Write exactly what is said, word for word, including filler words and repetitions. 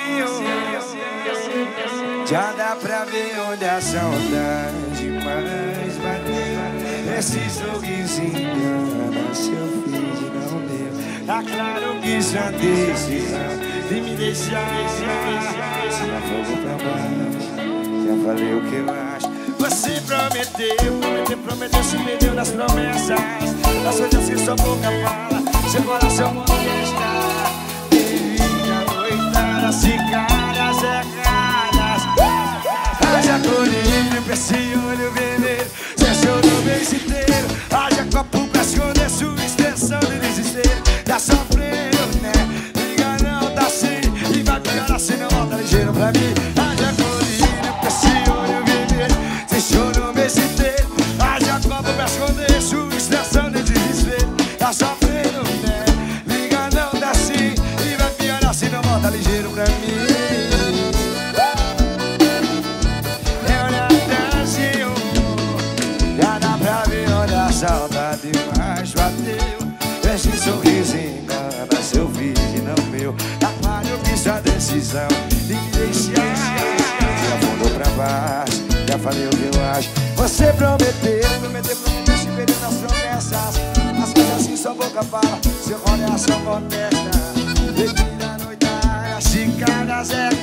Já dá pra ver onde a saudade mais bateu. Esse sorrisinho engana seu filho, não deu. Tá claro que já decisão de me deixar. Se não fogo pra baixo, já falei o que eu acho. Você prometeu, prometeu, prometeu, se perdeu nas promessas, das coisas que sua boca fala, seu coração molesta. Delícia, noitada, cigarras erradas. Haja colírio pra esse olho vermelho, você chorou o mês inteiro. Haja copo pra esconder sua extensão de desespero. Tá sofrendo, né? Liga não, tá sim, e vai piorar se não volta ligeiro pra mim. Haja colírio pra esse olho vermelho, você chorou o mês inteiro. Haja copo pra esconder sua extensão de desespero. Tá sofrendo, né? Liga não, tá sim, e vai piorar se não volta ligeiro pra mim. A saudade mais bateu. Esse sorriso engana seu vídeo, não meu. Tá claro que sua decisão de me deixar já afundou pra baixo, já falei o que eu acho. Você prometeu, prometeu, prometeu, se perdeu nas promessas, as coisas que sua boca fala, seu coração contesta. Bebida, noitada, cicadas é